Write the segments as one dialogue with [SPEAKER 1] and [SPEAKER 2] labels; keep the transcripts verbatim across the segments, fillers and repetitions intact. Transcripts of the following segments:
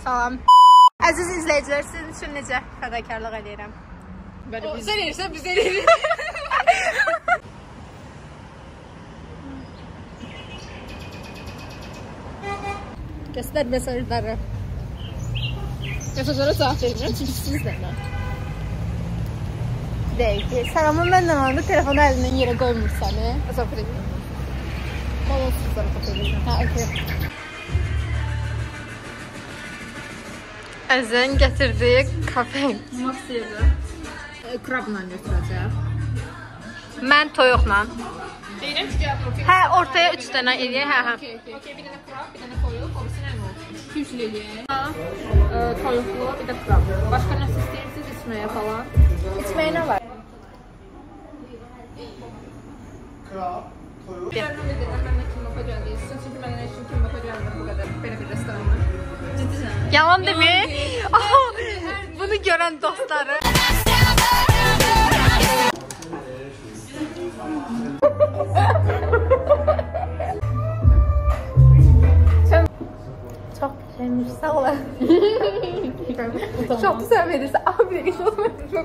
[SPEAKER 1] Salam. Əziz izləyicilər, sizin üçün necə fədakarlıq edirəm?
[SPEAKER 2] Sən edirsən, biz edirik.
[SPEAKER 1] Göstər mesajları.
[SPEAKER 2] Mesajlara cavab vermirəm, çünki sizlərlə.
[SPEAKER 1] Deyil ki, sən amma məndən alanda telefonu əlindən yerə qoymursan.
[SPEAKER 2] Zarafat edirəm. Balonsuz zarafat edirəm.
[SPEAKER 1] Hə, okey. Əzən gətirdik kafe.
[SPEAKER 2] Maksiyada krabla götürəcək.
[SPEAKER 1] Mən toyuqla.
[SPEAKER 2] Deyirəm ki, gəl okey.
[SPEAKER 1] Hə, ortaya üç dənə eləyək, hə, hə.
[SPEAKER 2] Okey, okey. Okey, bir dənə krab, bir dənə toyuq, orası nə olsun? Üç eləyək. Toyuqlu, bir də krab. Başqa nəsə istəyirsiniz içməyə falan?
[SPEAKER 1] İçməyə nə var?
[SPEAKER 3] Krab, toyuq.
[SPEAKER 2] Mən onu deyirəm, məndən kimyoka gəldiyirsin. Çünki məndən heç kim kimyoka gəlmir bu qədər belə bir restoranda. Ciddisən?
[SPEAKER 1] Yalan demə. Aha, bunu görən dostları. Çok güzelmiş, sağ ol.
[SPEAKER 2] Çok güzel verirse. Abi bir de çok çok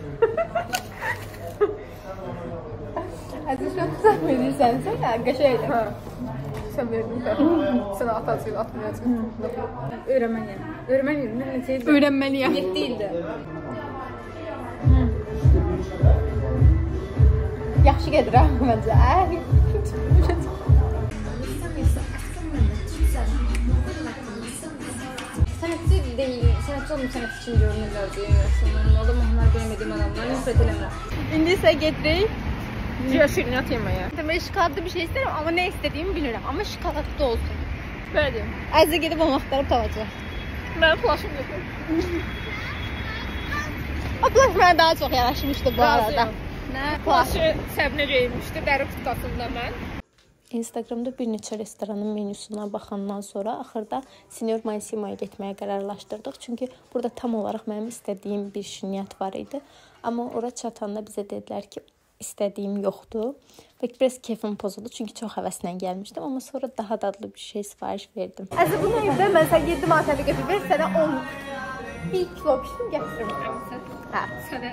[SPEAKER 1] Aziz çok güzel verirsen sen qəşəydi.
[SPEAKER 2] Sen verdin de. Sana atasıyla atmayacağım. Öğrenmeliyim. Öğrenmeliyim. Ne şeydi?
[SPEAKER 1] Öyrənməliyəm.
[SPEAKER 2] Net değildi.
[SPEAKER 1] Yaxşı gedirəm məncə.
[SPEAKER 2] Sanatçı değil. Sanatçı olmuş sanat için görünürler diye. O da muhtemelen görmediğim adamlar. Nefret edemem.
[SPEAKER 1] İndi isə gedirik.
[SPEAKER 2] Ciğer şirinat yemeye.
[SPEAKER 1] Demək şokoladlı bir şey istəyirəm, amma nə istədiyimi bilmirəm. Amma şokoladlı olsun.
[SPEAKER 2] Böyle diyeyim.
[SPEAKER 1] Əzə gedib onu axtarıb tapacaq.
[SPEAKER 2] Ben flaşım yokum.
[SPEAKER 1] O plaş mənə daha çox yaraşmışdı bu arada.
[SPEAKER 2] Razıyım.
[SPEAKER 1] Nə?
[SPEAKER 2] Flaşı Səbinə geyinmişdi. Dəri tutasında mən.
[SPEAKER 4] Instagramda bir neçə restoranın menüsuna baxandan sonra axırda Senyor Mansimo'ya getməyə qərarlaşdırdıq. Çünki burada tam olaraq mənim istədiyim bir şirniyyat var idi. Amma ora çatanda bizə dedilər ki, istədiyim yoxdur. Və biraz keyfim pozuldu çünki çox həvəslə gəlmişdim. Amma sonra daha dadlı bir şey sifariş verdim.
[SPEAKER 1] Əzə bunu evdə mən sən yeddi manatə götür ver, sənə on bir kilo pişdim gətirim. Hə.
[SPEAKER 2] Sənə.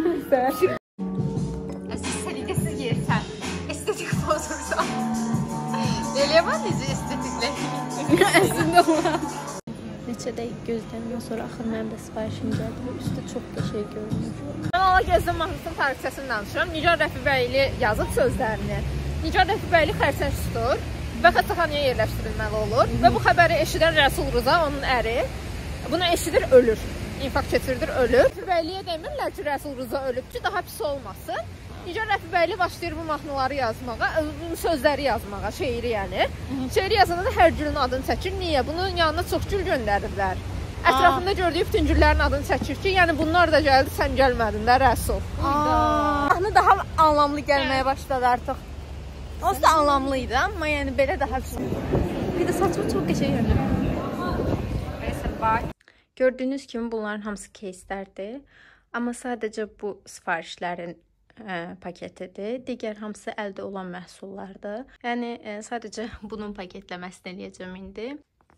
[SPEAKER 1] Əziz səliqəsiz yersən, estetik pozursan. Eləyəmən necə estetiklə?
[SPEAKER 4] Əslində olar. Neçə dəqiqə gözləmdən sonra axır mənim də sifarişim gəldi və üstü çox qəşəng görünür.
[SPEAKER 2] Mən Allah gözləm mahnısının tarixçəsini danışıram. Nigar Rəfibəyli yazıb sözlərini. Nigar Rəfibəyli xərçəng tutur və xəstəxanaya yerləşdirilməli olur. Və bu xəbəri eşidən Rəsul Rıza, onun əri, bunu eşidir, ölür. İnfarkt keçirdir, ölür. Rəfibəyliyə demirlər ki, Rəsul Rıza ölüb ki, daha pis olmasın. Nigar Rəfibəyli başlayır bu mahnıları yazmağa, sözləri yazmağa, şeiri yəni. Şeiri yazanda da hər gülün adını çəkir. Niyə? Bunun yanına çox gül göndərirlər. Ətrafında gördüyü bütün güllərin adını çəkir ki, yəni bunlar da gəldi, sən gəlmədin də Rəsul.
[SPEAKER 1] Mahnı daha anlamlı gəlməyə başladı artıq. Onsuz da anlamlıydı, amma yəni belə daha pis.
[SPEAKER 4] Bir də saçma çox qəşəng görünür.
[SPEAKER 2] Neyse, bye.
[SPEAKER 4] Gördüyünüz kimi bunların hamısı кейslərdir. Amma sadəcə bu sifarişlərin ə, paketidir. Digər hamısı əldə olan məhsullardır. Yəni ə, sadəcə bunun paketləməsini eləyəcəm indi.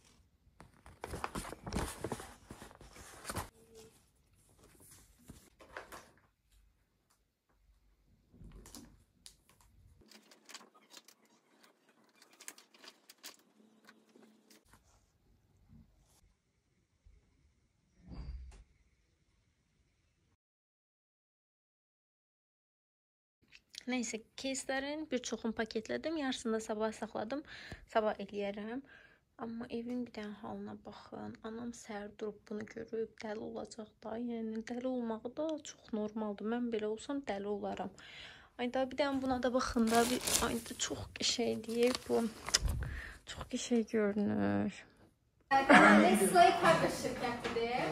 [SPEAKER 4] Neyse, кейslərin bir çoxunu paketlədim. Yarısını da sabah saxladım. Sabah eləyərəm. Amma evin bir dənə halına baxın. Anam səhər durub bunu görüb dəli olacaq da. Yəni dəli olmağı da çox normaldır. Mən belə olsam dəli olaram. Ayda bir dənə buna da baxın da. Ayda çox qəşəngdir bu. Çox qəşəng görünür.
[SPEAKER 1] Nestle kardeş şirkətidir.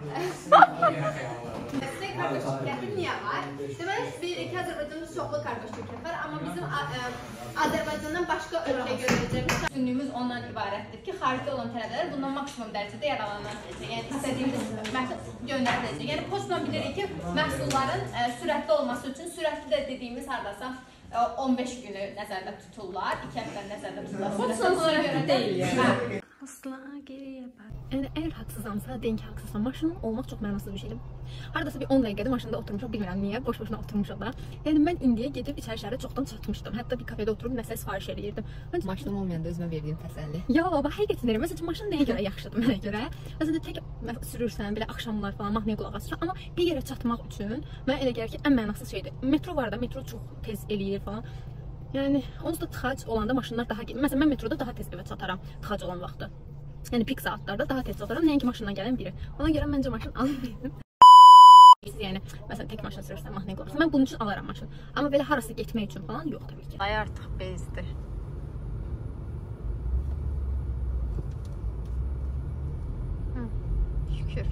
[SPEAKER 1] Nestle kardeş şirkəti niyə var? Deməli, bir iki Azərbaycanda çoxlu kardeş şirkət var, amma bizim Azərbaycandan başqa ölkəyə göndərəcəyimiz üstünlüyümüz ondan ibarətdir ki, xaricdə olan tələbələr bundan maksimum dərəcədə yararlanacaq. Yəni, istədiyimiz məhsul göndəriləcək. Yəni, postla bilirik ki, məhsulların sürətli olması üçün, sürətli də dediyimiz hardasa on beş günü nəzərdə tuturlar, iki həftəni nəzərdə tuturlar.
[SPEAKER 2] Postla sürətli deyil yəni.
[SPEAKER 4] Asla geriyə bax.
[SPEAKER 2] Yəni əgər haqsızamsa, deyin ki, haqsızsam, maşının olmaq çox mənasız bir şeydir. Hardasa bir on dəqiqədir maşında oturmuşam, bilmirəm niyə, boş-boşuna oturmuşam da. Yəni mən indiyə gedib içəri şəhərə çoxdan çatmışdım. Hətta bir kafedə oturub nəsə sifariş eləyirdim. Mən
[SPEAKER 5] maşınım olmayanda özümə verdiyim təsəlli.
[SPEAKER 2] Ya baba, həqiqətən deyirəm. Məsələn, maşın nəyə görə yaxşıdır mənə görə? Məsələn, tək sürürsən, belə axşamlar falan mahnıya qulaq asırsan, amma bir yerə çatmaq üçün mənə elə gəlir ki, ən mənasız şeydir. Metro var da, metro çox tez eləyir falan. Yəni, onsuz da tıxac olanda maşınlar daha gedir. Məsələn, mən metroda daha tez evə çataram tıxac olan vaxtda. Yəni pik saatlarda daha tez çataram, nəinki maşından gələn biri. Ona görə məncə maşın almayın. Yəni, məsələn, tək maşın sürürsən, mahnıya qulaq asırsan, mən bunun üçün alaram maşın. Amma belə harası getmək üçün falan yox təbii ki.
[SPEAKER 4] Ay artıq bezdir. Şükür.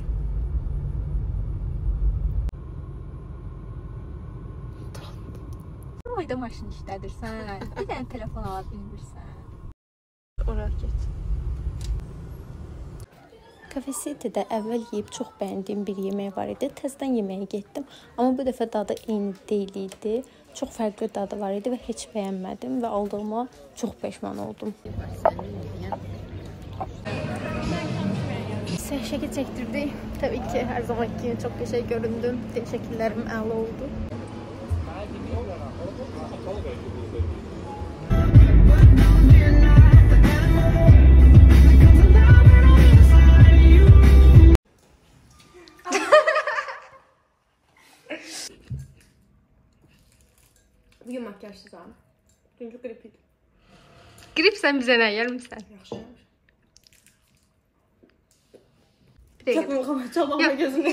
[SPEAKER 2] Ayda maşın işlədirsən, bir dənə telefon ala bilmirsən.
[SPEAKER 4] Ora get. Cafe City'də əvvəl yeyib çox bəyəndiyim bir yemək var idi. Təzədən yeməyə getdim. Amma bu dəfə dadı eyni deyil idi. Çox fərqli dadı var idi və heç bəyənmədim və aldığıma çox peşman oldum. Şəkil çəkdirdik. Təbii ki, hər zamanki kimi çox qəşəng göründüm. Şəkillərim əla oldu.
[SPEAKER 1] Bugün makyajsızam. Dünkü grip idi.
[SPEAKER 4] Grip sən bizə nə yer misən?
[SPEAKER 1] Yaxşı yapmış.
[SPEAKER 4] Çapma
[SPEAKER 1] Çapma çapma gözünü.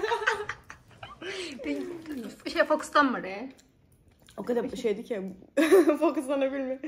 [SPEAKER 4] Bir şey fokuslanmır ya.
[SPEAKER 1] O kadar şeydi ki fokuslanabilmiyor.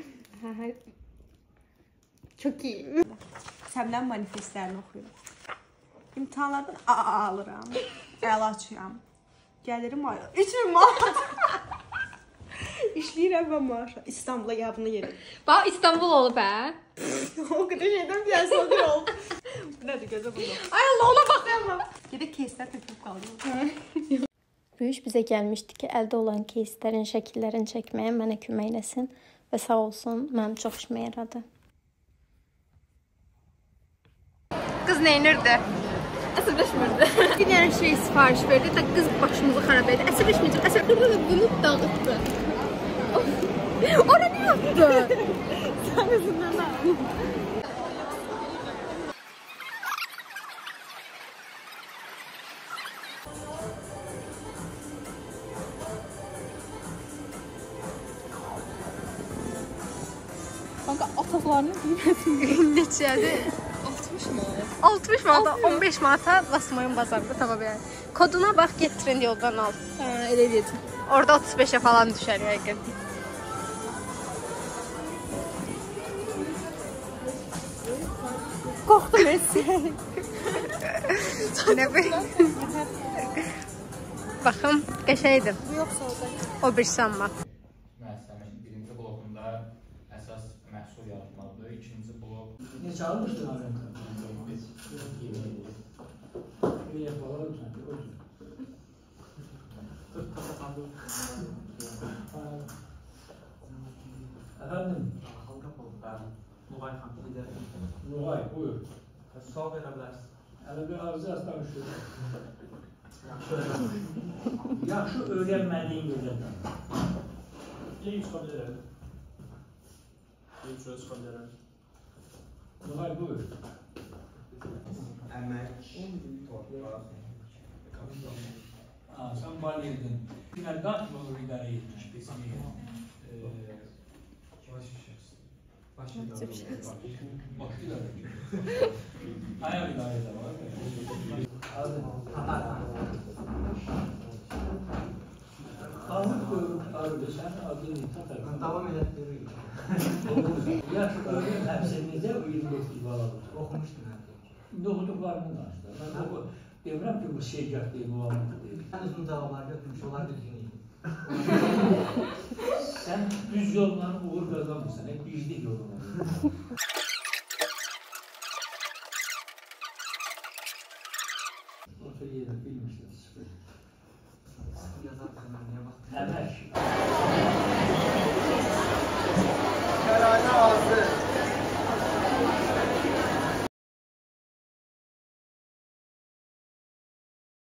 [SPEAKER 4] Çok iyi.
[SPEAKER 6] Səmlən manifestlərini oxuyuram. İmtahanlardan A A alıram. Əla açıram. Gəlirim ay. üç min manat. İşləyirəm və maaşa. İstanbul'a yabını yedim.
[SPEAKER 4] Bax İstanbul olub hə?
[SPEAKER 6] O qədər şeydən bir əsədir oldu. Bu nədir gözə bunu?
[SPEAKER 4] Ay Allah ona baxamam.
[SPEAKER 6] Gedək keyslər töküb qaldı.
[SPEAKER 4] Rüyüş bizə gəlmişdi ki, əldə olan keyslərin şəkillərini çəkməyə mənə kömək eləsin və sağ olsun, mənim çox işimə yaradı. Qız neynirdi?
[SPEAKER 2] Əsəbləşmirdi. Bir dənə şey sifariş verdi, da qız başımızı xarab etdi. Əsəbləşməyəcək, əsəbləşməyəcək, bunu dağıtdı. Ora nə yaptı?
[SPEAKER 6] Sən özündən al.
[SPEAKER 2] Kanka ataklarını bilməsin.
[SPEAKER 4] Neçədir?
[SPEAKER 2] altmış manat.
[SPEAKER 4] altmış manata, on beş manata Lasmoyun bazarında tapa bilər. Koduna bax, get trend yoldan al.
[SPEAKER 2] Hə, elə deyəcəm.
[SPEAKER 4] Orada otuz beşə falan düşər yəqin.
[SPEAKER 2] Qorxdum etsin.
[SPEAKER 4] Nə bir? Baxım, qəşəydim.
[SPEAKER 6] Bu yoxsa orada.
[SPEAKER 4] O bir sanma.
[SPEAKER 7] Müəssisəmin birinci blokunda əsas məhsul yaratmalıdır. İkinci blok...
[SPEAKER 3] Neçə almışdın abi? Bir yapalım sanki. Efendim?
[SPEAKER 7] Nuray xanım, lider.
[SPEAKER 3] Nuray, buyur.
[SPEAKER 7] Sual verə bilərsiniz.
[SPEAKER 3] Hələ bir ağzı az danışıyor.
[SPEAKER 7] Yaxşı öyrənmək.
[SPEAKER 3] Yaxşı öyrənməliyin gözəldən.
[SPEAKER 7] İlk çıxa bilərəm. İlk çıxa bilərəm.
[SPEAKER 3] Nuray, buyur.
[SPEAKER 7] Əmək, torpaq,
[SPEAKER 3] Ha, sen bana yedin. Yine dağıt mı olur idare edin? Baş idare. Baş idare. Ayak idare de var. Ağır koyup ağırdı. Sen adını tatar.
[SPEAKER 7] Davam edətdirir.
[SPEAKER 3] Yaş öğren hepsinize yirmi dört yıl var.
[SPEAKER 7] Oxumuşdum mən.
[SPEAKER 3] Doğduklarını danıştı. Ben bu devrem ki bu secah değil, bu anlamda değil.
[SPEAKER 7] Ən uzun cavablar götürmüş, onlar düzgün idi.
[SPEAKER 3] Sen düz yoldan uğur kazanmışsın. Hep bizlik yoldan.